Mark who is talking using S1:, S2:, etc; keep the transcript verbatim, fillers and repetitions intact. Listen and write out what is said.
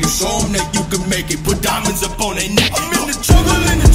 S1: Show them that you can make it. Put diamonds up on their neck. I'm in the jungle in the